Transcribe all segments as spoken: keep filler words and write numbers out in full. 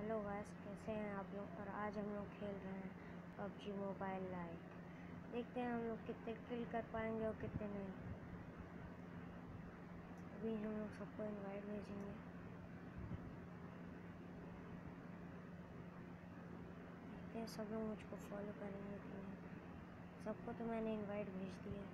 Hello guys, कैसे हैं आप लोग। और आज हम लोग खेल रहे हैं पबजी मोबाइल लाइट। देखते हैं हम लोग कितने किल कर पाएंगे और कितने नहीं। अभी हम लोग सबको इनवाइट भेजेंगे। देखते हैं सब लोग मुझको फॉलो करेंगे कि नहीं। सबको तो मैंने इनवाइट भेज दिया।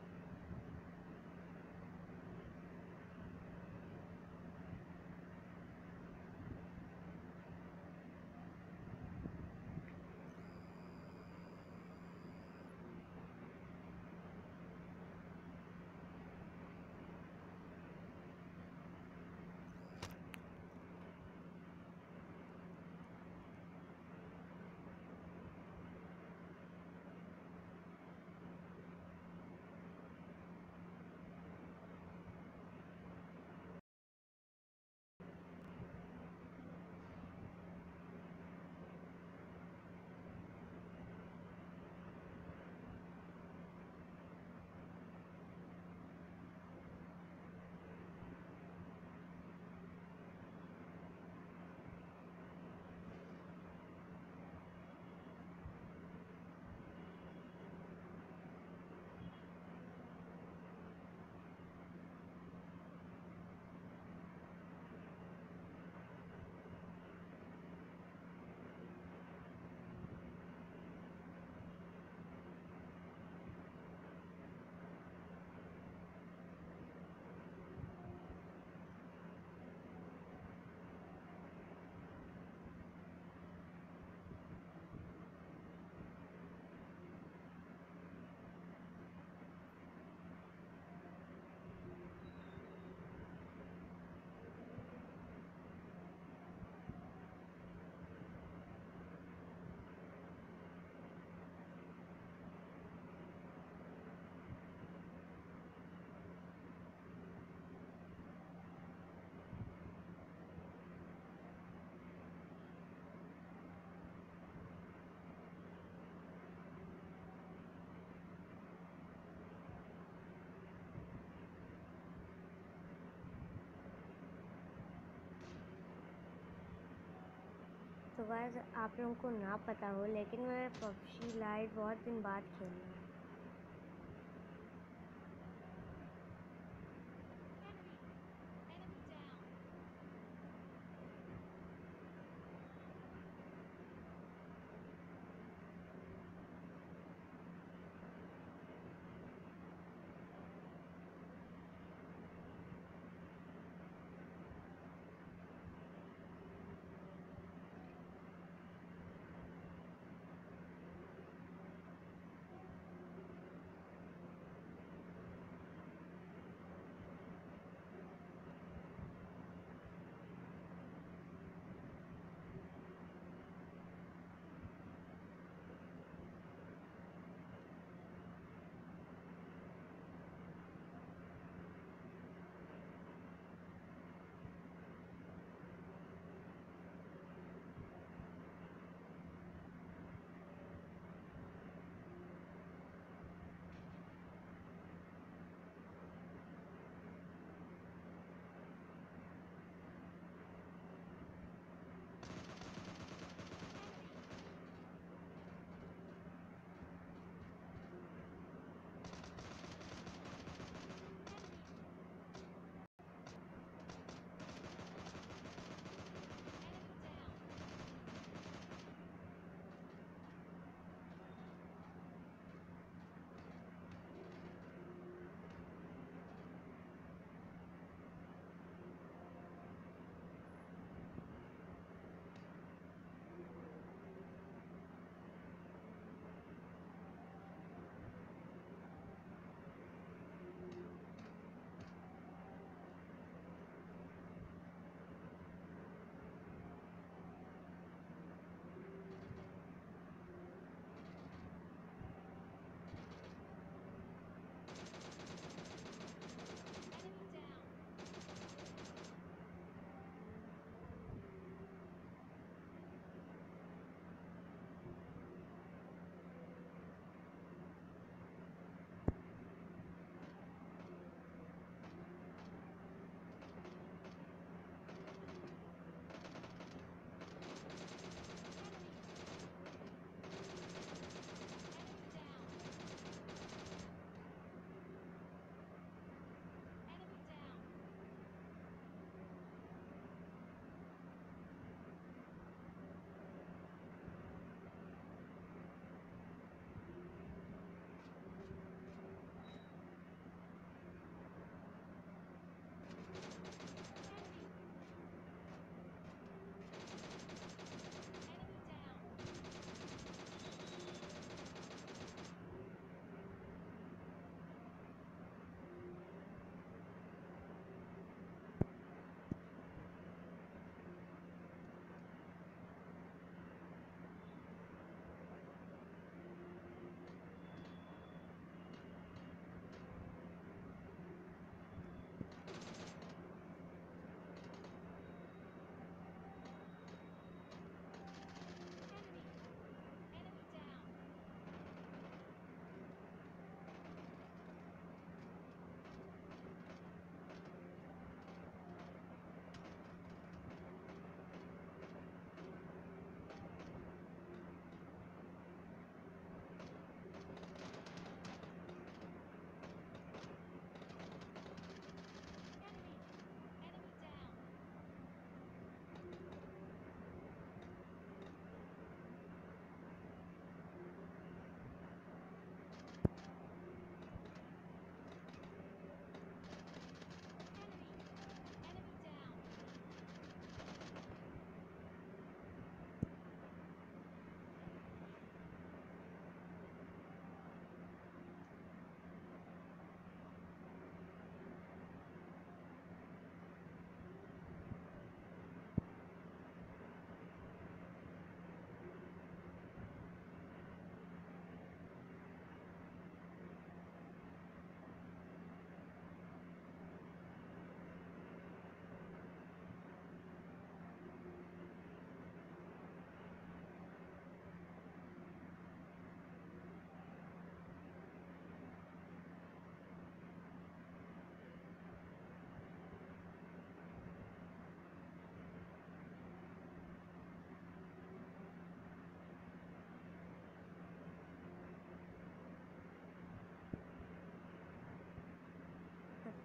तो गाइस, आप लोगों को ना पता हो लेकिन मैं पबजी लाइट बहुत दिन बाद खेल रहा हूँ।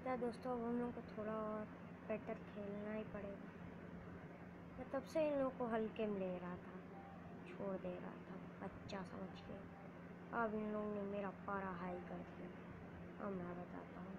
लगता है दोस्तों अब हम लोग को थोड़ा और बेटर खेलना ही पड़ेगा। मैं तब से इन लोग को हल्के में ले रहा था, छोड़ दे रहा था बच्चा समझ के। अब इन लोगों ने मेरा पारा हाई कर दिया। अब मैं बताता हूँ।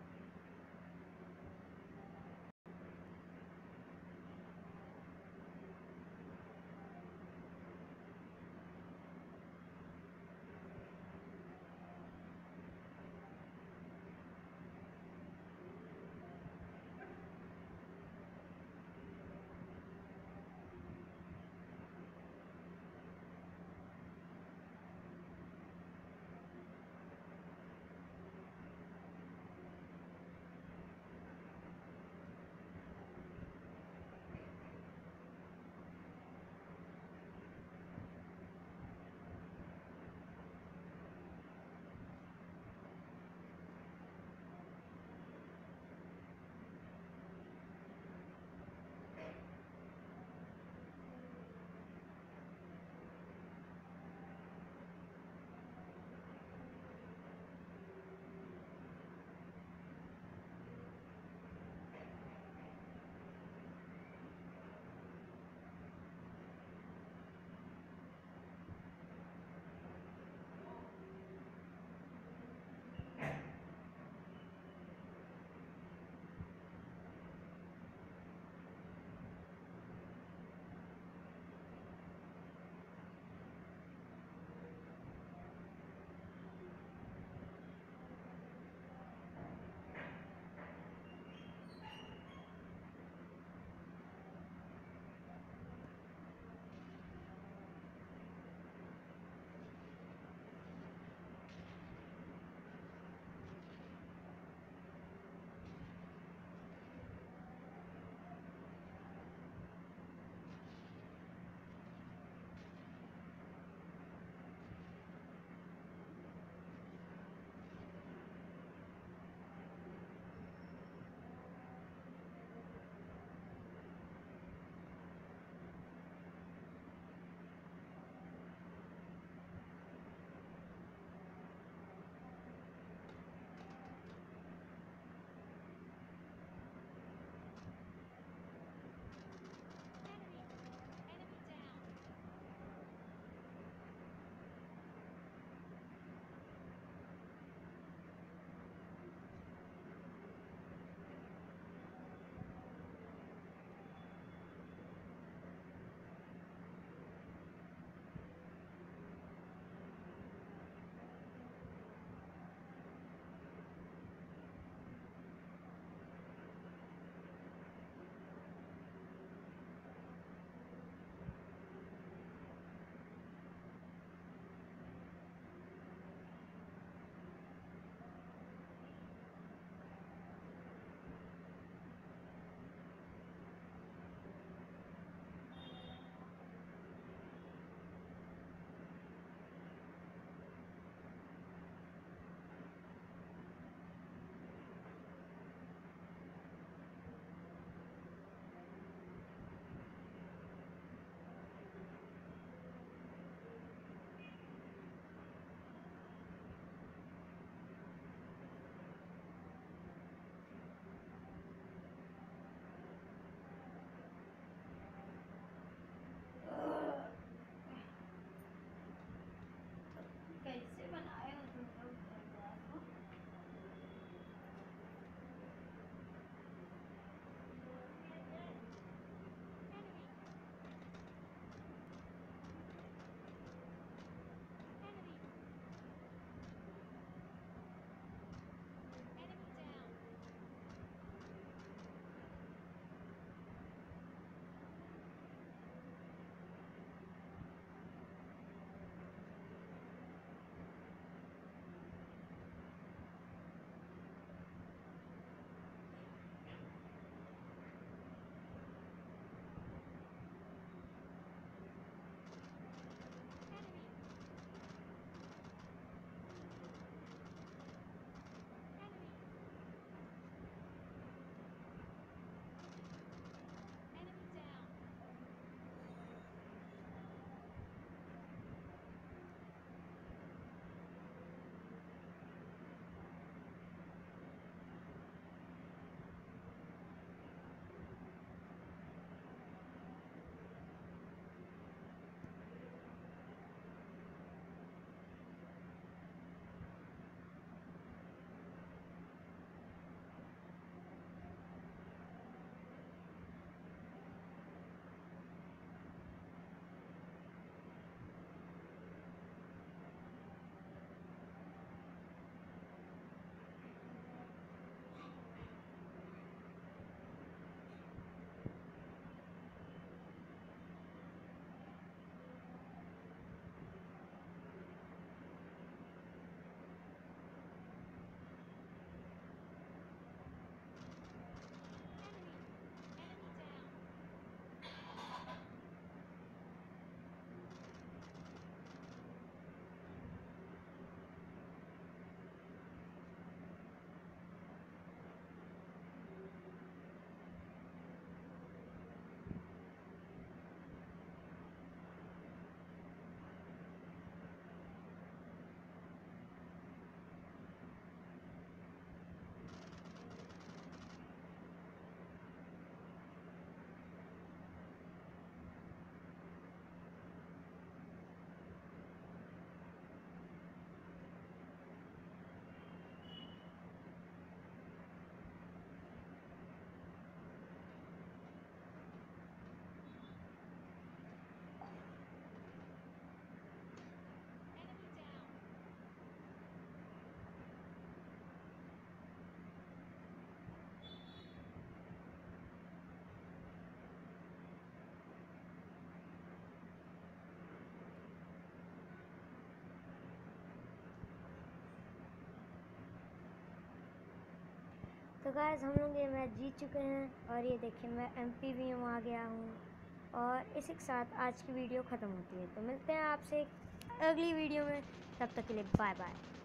तो गाइस हम लोग ये मैच जीत चुके हैं और ये देखिए मैं एम पी वी एम आ गया हूँ। और इसी के साथ आज की वीडियो ख़त्म होती है। तो मिलते हैं आपसे अगली वीडियो में, तब तक के लिए बाय बाय।